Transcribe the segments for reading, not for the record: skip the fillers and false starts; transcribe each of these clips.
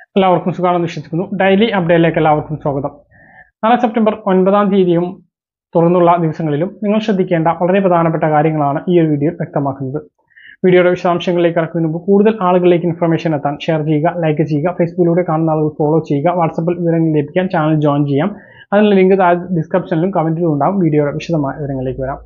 എല്ലാവർക്കും സുഖമാണെന്ന് വിശ്വസിക്കുന്നു. ഡെയിലി അപ്ഡേറ്റിലേക്ക് എല്ലാവർക്കും സ്വാഗതം. നാളെ സെപ്റ്റംബർ 9-ാം തീയതിയും തുറന്നുള്ള ദിവസങ്ങളിലും നിങ്ങൾ ശ്രദ്ധിക്കേണ്ട വളരെ പ്രധാനപ്പെട്ട കാര്യങ്ങളാണ് ഈ ഒരു വീഡിയോ വ്യക്തമാക്കുന്നത്. വീഡിയോയുടെ വിശദാംശങ്ങളിലേക്ക് കടക്കുന്നതിന് മുമ്പ് കൂടുതൽ ആളുകളിലേക്ക് ഇൻഫർമേഷൻ എത്താൻ ഷെയർ ചെയ്യുക, ലൈക്ക് ചെയ്യുക, ഫേസ്ബുക്കിലൂടെ കാണുന്ന ആളുകൾ ഫോളോ ചെയ്യുക, വാട്സപ്പിൽ വിവരങ്ങൾ ലഭിക്കാൻ ചാനൽ ജോയിൻ ചെയ്യാം. അതിനുള്ള ലിങ്ക് ഡിസ്ക്രിപ്ഷനിലും കമന്റിലും ഉണ്ടാകും. വീഡിയോയുടെ വിശദമായ വിവരങ്ങളിലേക്ക് വരാം.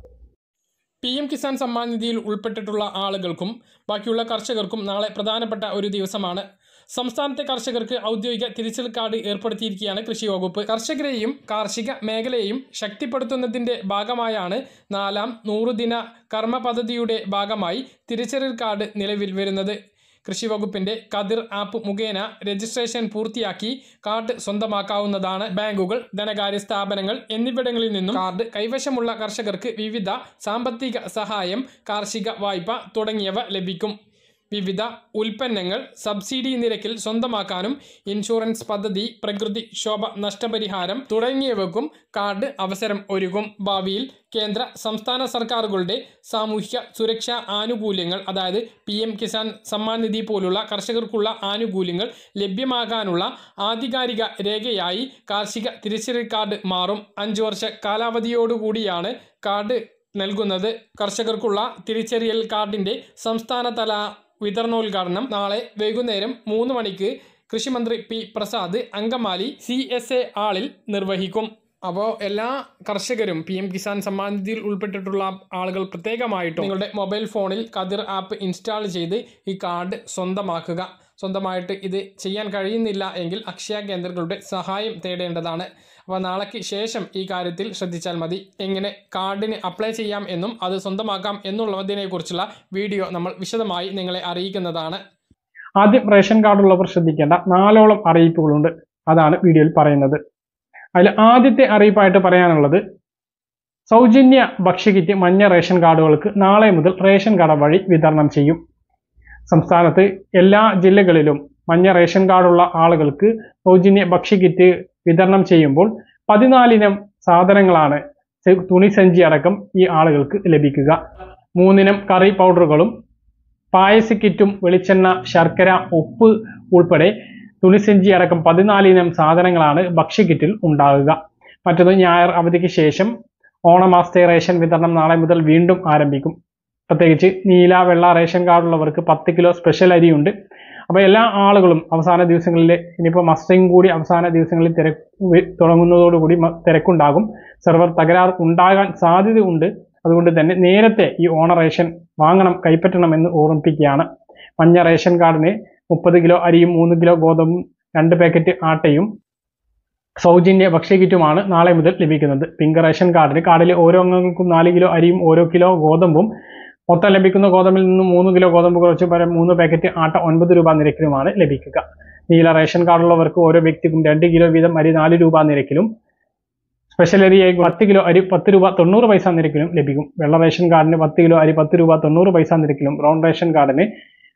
PM കിസാൻ സമ്മാൻ നിധിയിൽ ഉൾപ്പെട്ടിട്ടുള്ള ആളുകൾക്കും ബാക്കിയുള്ള കർഷകർക്കും നാളെ പ്രധാനപ്പെട്ട ഒരു ദിവസമാണ്. സംസ്ഥാനത്തെ കർഷകർക്ക് ഔദ്യോഗിക തിരിച്ചൽ കാർഡ് ഏർപ്പെടുത്തിയിരിക്കുകയാണ് കൃഷി വകുപ്പ്. കർഷകരെയും കാർഷിക മേഖലയെയും ശക്തിപ്പെടുത്തുന്നതിൻ്റെ ഭാഗമായാണ് 4-ാം 100 ദിന കർമ്മ പദ്ധതിയുടെ ഭാഗമായി തിരിച്ചറിയൽ കാർഡ് നിലവിൽ വരുന്നത്. കൃഷി വകുപ്പിന്റെ കതിർ ആപ്പ് മുഖേന രജിസ്ട്രേഷൻ പൂർത്തിയാക്കി കാർഡ് സ്വന്തമാക്കാവുന്നതാണ്. ബാങ്കുകൾ, ധനകാര്യ സ്ഥാപനങ്ങൾ എന്നിവിടങ്ങളിൽ നിന്നും കാർഡ് കൈവശമുള്ള കർഷകർക്ക് വിവിധ സാമ്പത്തിക സഹായം, കാർഷിക വായ്പ തുടങ്ങിയവ ലഭിക്കും. വിവിധ ഉൽപ്പന്നങ്ങൾ സബ്സിഡി നിരക്കിൽ സ്വന്തമാക്കാനും ഇൻഷുറൻസ് പദ്ധതി, പ്രകൃതിക്ഷോഭ നഷ്ടപരിഹാരം തുടങ്ങിയവയ്ക്കും കാർഡ് അവസരം ഒരുക്കും. ഭാവിയിൽ കേന്ദ്ര സംസ്ഥാന സർക്കാരുകളുടെ സാമൂഹ്യ സുരക്ഷാ ആനുകൂല്യങ്ങൾ, അതായത് PM കിസാൻ സമ്മാൻ നിധി പോലുള്ള കർഷകർക്കുള്ള ആനുകൂല്യങ്ങൾ ലഭ്യമാകാനുള്ള ആധികാരിക രേഖയായി കാർഷിക തിരിച്ചറിയൽ കാർഡ് മാറും. 5 വർഷ കാലാവധിയോടുകൂടിയാണ് കാർഡ് നൽകുന്നത്. കർഷകർക്കുള്ള തിരിച്ചറിയൽ കാർഡിന്റെ സംസ്ഥാനതല വിതരണോദ്ഘാടനം നാളെ വൈകുന്നേരം 3 മണിക്ക് കൃഷിമന്ത്രി P. പ്രസാദ് അങ്കമാലി CSA ഹാളിൽ നിർവഹിക്കും. അപ്പോൾ എല്ലാ കർഷകരും PM കിസാൻ സമ്മാൻ നിധിയിൽ ഉൾപ്പെട്ടിട്ടുള്ള ആളുകൾ പ്രത്യേകമായിട്ടും നിങ്ങളുടെ മൊബൈൽ ഫോണിൽ കതിർ ആപ്പ് ഇൻസ്റ്റാൾ ചെയ്ത് ഈ കാർഡ് സ്വന്തമാക്കുക. സ്വന്തമായിട്ട് ഇത് ചെയ്യാൻ കഴിയുന്നില്ല എങ്കിൽ അക്ഷയ കേന്ദ്രങ്ങളുടെ സഹായം തേടേണ്ടതാണ്. അപ്പോൾ നാളേക്ക് ശേഷം ഈ കാര്യത്തിൽ ശ്രദ്ധിച്ചാൽ മതി. എങ്ങനെ കാർഡിന് അപ്ലൈ ചെയ്യാം എന്നും അത് സ്വന്തമാക്കാം എന്നുള്ളതിനെക്കുറിച്ചുള്ള വീഡിയോ നമ്മൾ വിശദമായി നിങ്ങളെ അറിയിക്കുന്നതാണ്. ആദ്യം റേഷൻ കാർഡുള്ളവർ ശ്രദ്ധിക്കേണ്ട 4ഓളം അറിയിപ്പുകളുണ്ട്. അതാണ് വീഡിയോയിൽ പറയുന്നത്. അതിൽ ആദ്യത്തെ അറിയിപ്പായിട്ട് പറയാനുള്ളത്, സൗജന്യ ഭക്ഷ്യക്കിറ്റ് മഞ്ഞ റേഷൻ കാർഡുകൾക്ക് നാളെ മുതൽ റേഷൻ കട വഴി വിതരണം ചെയ്യും. സംസ്ഥാനത്ത് എല്ലാ ജില്ലകളിലും മഞ്ഞ റേഷൻ കാർഡുള്ള ആളുകൾക്ക് സൗജന്യ ഭക്ഷ്യക്കിറ്റ് വിതരണം ചെയ്യുമ്പോൾ 14 ഇനം സാധനങ്ങളാണ് തുണിസഞ്ചി അടക്കം ഈ ആളുകൾക്ക് ലഭിക്കുക. 3 ഇനം കറി പൗഡറുകളും പായസ കിറ്റും വെളിച്ചെണ്ണ, ശർക്കര, ഉപ്പ് ഉൾപ്പെടെ തുണിസഞ്ചി അടക്കം 14 ഇനം സാധനങ്ങളാണ് ഭക്ഷ്യക്കിറ്റിൽ ഉണ്ടാകുക. മറ്റൊന്ന്, ഞായർ അവധിക്ക് ശേഷം ഓണമാസത്തെ റേഷൻ വിതരണം നാളെ മുതൽ വീണ്ടും ആരംഭിക്കും. പ്രത്യേകിച്ച് നീല, വെള്ള റേഷൻ കാർഡുള്ളവർക്ക് 10 കിലോ സ്പെഷ്യൽ അരിയുണ്ട്. അപ്പോൾ എല്ലാ ആളുകളും അവസാന ദിവസങ്ങളിൽ, ഇനിയിപ്പോൾ മസ്റ്ററിംഗ് കൂടി അവസാന ദിവസങ്ങളിൽ തുടങ്ങുന്നതോടുകൂടി തിരക്കുണ്ടാകും. സെർവർ തകരാർ ഉണ്ടാകാൻ സാധ്യതയുണ്ട്. അതുകൊണ്ട് തന്നെ നേരത്തെ ഈ ഓണ റേഷൻ വാങ്ങണം, കൈപ്പറ്റണമെന്ന് ഓർമ്മിപ്പിക്കുകയാണ്. മഞ്ഞ റേഷൻ കാർഡിന് 30 കിലോ അരിയും 3 കിലോ ഗോതമ്പും 2 പാക്കറ്റ് ആട്ടയും സൗജന്യ ഭക്ഷ്യക്കിറ്റുമാണ് നാളെ മുതൽ ലഭിക്കുന്നത്. പിങ്ക് റേഷൻ കാർഡിൽ ഓരോ അംഗങ്ങൾക്കും 4 കിലോ അരിയും ഓരോ കിലോ ഗോതമ്പും, മൊത്തം ലഭിക്കുന്ന ഗോതമ്പിൽ നിന്നും 3 കിലോ ഗോതമ്പ് കുറച്ച് പകരം 3 പാക്കറ്റ് ആട്ട 9 രൂപ നിരക്കിലുമാണ് ലഭിക്കുക. നീല റേഷൻ കാർഡുള്ളവർക്ക് ഓരോ വ്യക്തിക്കും 2 കിലോ വീതം അരി 4 രൂപ നിരക്കിലും, സ്പെഷ്യൽ അരിയായി 10 കിലോ അരി 10 രൂപ 90 പൈസ നിരക്കിലും ലഭിക്കും. വെള്ള റേഷൻ കാർഡിന് 10 കിലോ അരി 10 രൂപ 90 പൈസ നിരക്കിലും, ബ്രൗൺ റേഷൻ കാർഡിന്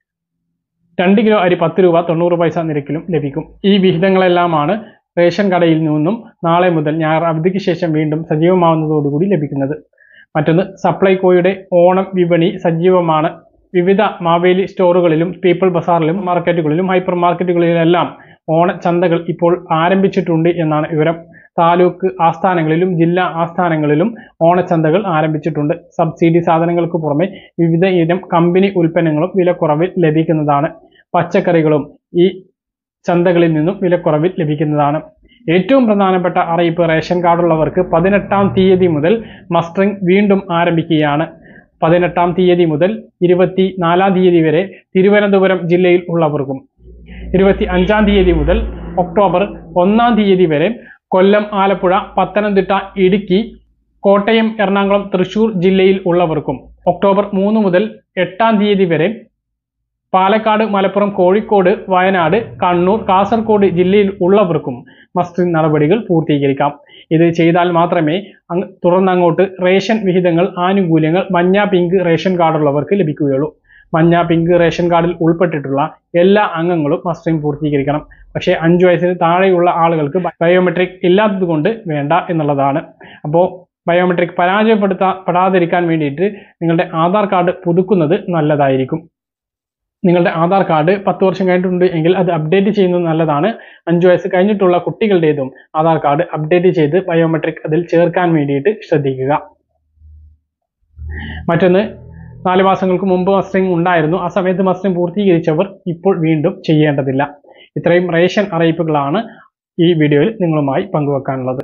2 കിലോ അരി 10 രൂപ 90 പൈസ നിരക്കിലും ലഭിക്കും. ഈ വിഹിതങ്ങളെല്ലാമാണ് റേഷൻ കടയിൽ നിന്നും നാളെ മുതൽ ഞായർ അവധിക്ക് ശേഷം വീണ്ടും സജീവമാവുന്നതോടുകൂടി ലഭിക്കുന്നത്. മറ്റൊന്ന്, സപ്ലൈകോയുടെ ഓണം വിപണി സജീവമാണ്. വിവിധ മാവേലി സ്റ്റോറുകളിലും പീപ്പിൾ ബസാറിലും മാർക്കറ്റുകളിലും ഹൈപ്പർ മാർക്കറ്റുകളിലെല്ലാം ഓണച്ചന്തകൾ ഇപ്പോൾ ആരംഭിച്ചിട്ടുണ്ട് എന്നാണ് വിവരം. താലൂക്ക് ആസ്ഥാനങ്ങളിലും ജില്ലാ ആസ്ഥാനങ്ങളിലും ഓണച്ചന്തകൾ ആരംഭിച്ചിട്ടുണ്ട്. സബ്സിഡി സാധനങ്ങൾക്ക് പുറമെ വിവിധ ഇനം കമ്പനി ഉൽപ്പന്നങ്ങളും വിലക്കുറവിൽ ലഭിക്കുന്നതാണ്. പച്ചക്കറികളും ഈ ചന്തകളിൽ നിന്നും വിലക്കുറവിൽ ലഭിക്കുന്നതാണ്. ഏറ്റവും പ്രധാനപ്പെട്ട അറിയിപ്പ്, റേഷൻ കാർഡുള്ളവർക്ക് 18-ാം തീയതി മുതൽ മസ്റ്ററിംഗ് വീണ്ടും ആരംഭിക്കുകയാണ്. 18-ാം തീയതി മുതൽ 24-ാം തീയതി വരെ തിരുവനന്തപുരം ജില്ലയിൽ ഉള്ളവർക്കും, 25-ാം തീയതി മുതൽ ഒക്ടോബർ 1-ാം തീയതി വരെ കൊല്ലം, ആലപ്പുഴ, പത്തനംതിട്ട, ഇടുക്കി, കോട്ടയം, എറണാകുളം, തൃശൂർ ജില്ലയിൽ ഉള്ളവർക്കും, ഒക്ടോബർ 3 മുതൽ 8-ാം തീയതി വരെ പാലക്കാട്, മലപ്പുറം, കോഴിക്കോട്, വയനാട്, കണ്ണൂർ, കാസർഗോഡ് ജില്ലയിൽ ഉള്ളവർക്കും മസ്റ്ററിംഗ് നടപടികൾ പൂർത്തീകരിക്കാം. ഇത് ചെയ്താൽ മാത്രമേ തുടർന്നങ്ങോട്ട് റേഷൻ വിഹിതങ്ങൾ, ആനുകൂല്യങ്ങൾ മഞ്ഞ, പിങ്ക് റേഷൻ കാർഡുള്ളവർക്ക് ലഭിക്കുകയുള്ളൂ. മഞ്ഞ, പിങ്ക് റേഷൻ കാർഡിൽ ഉൾപ്പെട്ടിട്ടുള്ള എല്ലാ അംഗങ്ങളും മസ്റ്ററിംഗ് പൂർത്തീകരിക്കണം. പക്ഷേ 5 വയസ്സിന് താഴെയുള്ള ആളുകൾക്ക് ബയോമെട്രിക് ഇല്ലാത്തത് കൊണ്ട് വേണ്ട എന്നുള്ളതാണ്. അപ്പോൾ ബയോമെട്രിക് പരാജയപ്പെടാതിരിക്കാൻ വേണ്ടിയിട്ട് നിങ്ങളുടെ ആധാർ കാർഡ് പുതുക്കുന്നത് നല്ലതായിരിക്കും. നിങ്ങളുടെ ആധാർ കാർഡ് 10 വർഷം കഴിഞ്ഞിട്ടുണ്ട് എങ്കിൽ അത് അപ്ഡേറ്റ് ചെയ്യുന്നത് നല്ലതാണ്. 5 വയസ്സ് കഴിഞ്ഞിട്ടുള്ള കുട്ടികളുടേതും ആധാർ കാർഡ് അപ്ഡേറ്റ് ചെയ്ത് ബയോമെട്രിക് അതിൽ ചേർക്കാൻ വേണ്ടിയിട്ട് ശ്രദ്ധിക്കുക. മറ്റൊന്ന്, 4 മാസങ്ങൾക്ക് മുമ്പ് മസ്റ്ററിംഗ് ഉണ്ടായിരുന്നു. ആ സമയത്ത് മസ്റ്ററിംഗ് പൂർത്തീകരിച്ചവർ ഇപ്പോൾ വീണ്ടും ചെയ്യേണ്ടതില്ല. ഇത്രയും റേഷൻ അറിയിപ്പുകളാണ് ഈ വീഡിയോയിൽ നിങ്ങളുമായി പങ്കുവെക്കാനുള്ളത്.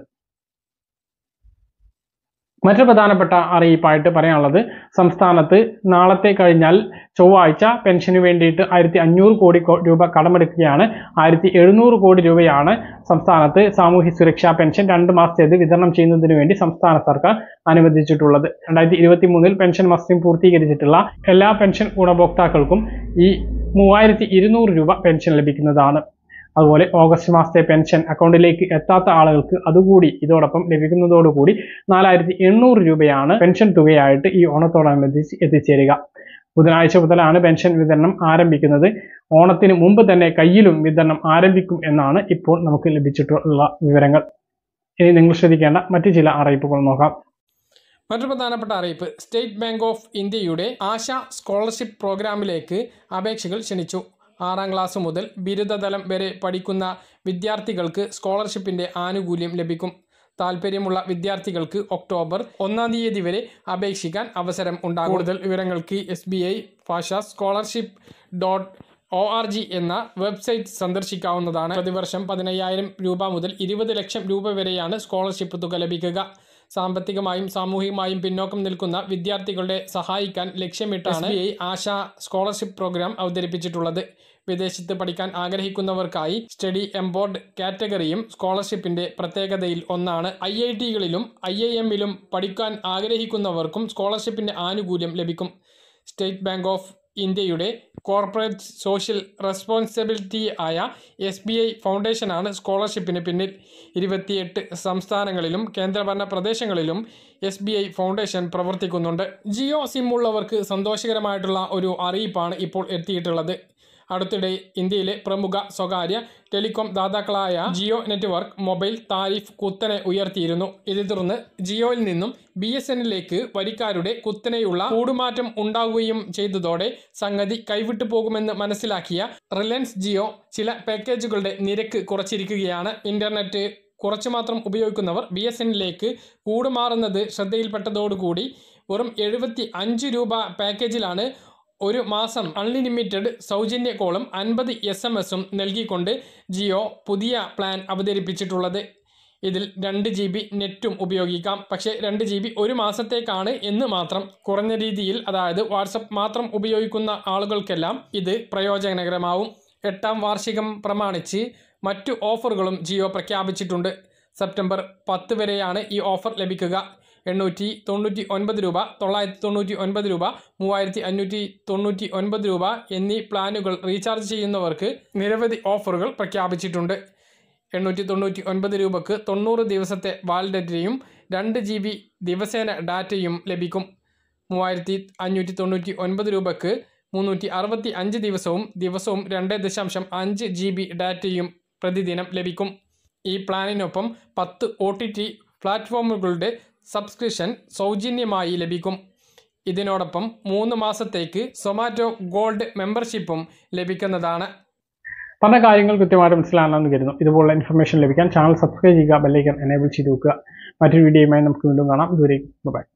മറ്റൊരു പ്രധാനപ്പെട്ട അറിയിപ്പായിട്ട് പറയാനുള്ളത്, സംസ്ഥാനത്ത് നാളത്തെ കഴിഞ്ഞാൽ ചൊവ്വാഴ്ച പെൻഷന് വേണ്ടിയിട്ട് 1500 കോടി രൂപ കടമെടുക്കുകയാണ്. 1700 കോടി രൂപയാണ് സംസ്ഥാനത്ത് സാമൂഹ്യ സുരക്ഷാ പെൻഷൻ 2 മാസത്തേത് വിതരണം ചെയ്യുന്നതിന് വേണ്ടി സംസ്ഥാന സർക്കാർ അനുവദിച്ചിട്ടുള്ളത്. 2023 പെൻഷൻ മസ്റ്ററിംഗ് പൂർത്തീകരിച്ചിട്ടുള്ള എല്ലാ പെൻഷൻ ഗുണഭോക്താക്കൾക്കും ഈ 3200 രൂപ പെൻഷൻ ലഭിക്കുന്നതാണ്. അതുപോലെ ഓഗസ്റ്റ് മാസത്തെ പെൻഷൻ അക്കൗണ്ടിലേക്ക് എത്താത്ത ആളുകൾക്ക് അതുകൂടി ഇതോടൊപ്പം ലഭിക്കുന്നതോടുകൂടി 4800 രൂപയാണ് പെൻഷൻ തുകയായിട്ട് ഈ ഓണത്തോടനുബന്ധിച്ച് എത്തിച്ചേരുക. ബുധനാഴ്ച മുതലാണ് പെൻഷൻ വിതരണം ആരംഭിക്കുന്നത്. ഓണത്തിന് മുമ്പ് തന്നെ കയ്യിലും വിതരണം ആരംഭിക്കും എന്നാണ് ഇപ്പോൾ നമുക്ക് ലഭിച്ചിട്ടുള്ള വിവരങ്ങൾ. ഇനി നിങ്ങൾ ശ്രദ്ധിക്കേണ്ട മറ്റു ചില അറിയിപ്പുകൾ നോക്കാം. മറ്റൊരു പ്രധാനപ്പെട്ട അറിയിപ്പ്, സ്റ്റേറ്റ് ബാങ്ക് ഓഫ് ഇന്ത്യയുടെ ആശ സ്കോളർഷിപ്പ് പ്രോഗ്രാമിലേക്ക് അപേക്ഷകൾ ക്ഷണിച്ചു. 6ാം ക്ലാസ് മുതൽ ബിരുദതലം വരെ പഠിക്കുന്ന വിദ്യാർത്ഥികൾക്ക് സ്കോളർഷിപ്പിൻ്റെ ആനുകൂല്യം ലഭിക്കും. താൽപ്പര്യമുള്ള വിദ്യാർത്ഥികൾക്ക് ഒക്ടോബർ 1-ാം തീയതി വരെ അപേക്ഷിക്കാൻ അവസരം ഉണ്ടാകും. കൂടുതൽ വിവരങ്ങൾക്ക് SBI ഭാഷ scholarship.org എന്ന വെബ്സൈറ്റ് സന്ദർശിക്കാവുന്നതാണ്. പ്രതിവർഷം 15,000 രൂപ മുതൽ 20 ലക്ഷം രൂപ വരെയാണ് സ്കോളർഷിപ്പ് തുക ലഭിക്കുക. സാമ്പത്തികമായും സാമൂഹികമായും പിന്നോക്കം നിൽക്കുന്ന വിദ്യാർത്ഥികളെ സഹായിക്കാൻ ലക്ഷ്യമിട്ടാണ് SBI ആശ സ്കോളർഷിപ്പ് പ്രോഗ്രാം അവതരിപ്പിച്ചിട്ടുള്ളത്. വിദേശത്ത് പഠിക്കാൻ ആഗ്രഹിക്കുന്നവർക്കായി സ്റ്റഡി എംബോർഡ് കാറ്റഗറിയും സ്കോളർഷിപ്പിന്റെ പ്രത്യേകതയിൽ ഒന്നാണ്. IIT-കളിലും IIM-ലും പഠിക്കാൻ ആഗ്രഹിക്കുന്നവർക്കും സ്കോളർഷിപ്പിന്റെ ആനുകൂല്യം ലഭിക്കും. സ്റ്റേറ്റ് ബാങ്ക് ഓഫ് ഇന്ത്യയുടെ കോർപ്പറേറ്റ് സോഷ്യൽ റെസ്പോൺസിബിലിറ്റി ആയ SBI ഫൗണ്ടേഷനാണ് സ്കോളർഷിപ്പിന് പിന്നിൽ. 28 സംസ്ഥാനങ്ങളിലും കേന്ദ്രഭരണ പ്രദേശങ്ങളിലും SBI ഫൗണ്ടേഷൻ പ്രവർത്തിക്കുന്നുണ്ട്. ജിയോ സിം ഉള്ളവർക്ക് സന്തോഷകരമായിട്ടുള്ള ഒരു അറിയിപ്പാണ് ഇപ്പോൾ എത്തിയിട്ടുള്ളത്. അടുത്തിടെ ഇന്ത്യയിലെ പ്രമുഖ സ്വകാര്യ ടെലികോം ദാതാക്കളായ ജിയോ നെറ്റ്വർക്ക് മൊബൈൽ താരിഫ് കുത്തനെ ഉയർത്തിയിരുന്നു. ഇതേ തുടർന്ന് ജിയോയിൽ നിന്നും BSNലേക്ക് വരിക്കാരുടെ കുത്തനെയുള്ള കൂടുമാറ്റം ഉണ്ടാവുകയും ചെയ്തതോടെ സംഗതി കൈവിട്ടു പോകുമെന്ന് മനസ്സിലാക്കിയ റിലയൻസ് ജിയോ ചില പാക്കേജുകളുടെ നിരക്ക് കുറച്ചിരിക്കുകയാണ്. ഇന്റർനെറ്റ് കുറച്ചു മാത്രം ഉപയോഗിക്കുന്നവർ BSNലേക്ക് കൂടുമാറുന്നത് ശ്രദ്ധയിൽപ്പെട്ടതോടുകൂടി വെറും 75 രൂപ പാക്കേജിലാണ് ഒരു മാസം അൺലിമിറ്റഡ് സൗജന്യ കോളും 50 SMS-ഉം നൽകിക്കൊണ്ട് ജിയോ പുതിയ പ്ലാൻ അവതരിപ്പിച്ചിട്ടുള്ളത്. ഇതിൽ 2 GB നെറ്റും ഉപയോഗിക്കാം. പക്ഷേ 2 GB ഒരു മാസത്തേക്കാണ് എന്ന് മാത്രം. കുറഞ്ഞ രീതിയിൽ, അതായത് വാട്സപ്പ് മാത്രം ഉപയോഗിക്കുന്ന ആളുകൾക്കെല്ലാം ഇത് പ്രയോജനകരമാവും. 8ാം വാർഷികം പ്രമാണിച്ച് മറ്റു ഓഫറുകളും ജിയോ പ്രഖ്യാപിച്ചിട്ടുണ്ട്. സെപ്റ്റംബർ 10 വരെയാണ് ഈ ഓഫർ ലഭിക്കുക. 899 രൂപ, 999 രൂപ, 3599 രൂപ എന്നീ പ്ലാനുകൾ റീചാർജ് ചെയ്യുന്നവർക്ക് നിരവധി ഓഫറുകൾ പ്രഖ്യാപിച്ചിട്ടുണ്ട്. 899 രൂപക്ക് 90 ദിവസത്തെ വാലിഡിറ്റിയും 2 GB ദിവസേന ഡാറ്റയും ലഭിക്കും. 3599 രൂപക്ക് 365 ദിവസവും 2.5 GB ഡാറ്റയും പ്രതിദിനം ലഭിക്കും. ഈ പ്ലാനിനൊപ്പം 10 OTT പ്ലാറ്റ്ഫോമുകളുടെ സബ്സ്ക്രിപ്ഷൻ സൗജന്യമായി ലഭിക്കും. ഇതിനോടൊപ്പം 3 മാസത്തേക്ക് സൊമാറ്റോ ഗോൾഡ് മെമ്പർഷിപ്പും ലഭിക്കുന്നതാണ്. പല കാര്യങ്ങൾ കൃത്യമായിട്ട് മനസ്സിലാണെന്ന് കരുതുന്നു. ഇതുപോലുള്ള ഇൻഫർമേഷൻ ലഭിക്കാൻ ചാനൽ സബ്സ്ക്രൈബ് ചെയ്യുക, ബെല്ലൈക്കൺ എനേബിൾ ചെയ്ത് വെക്കുക. മറ്റൊരു വീഡിയോയുമായി നമുക്ക് വീണ്ടും കാണാം. ഇതുവരെ ബൈ.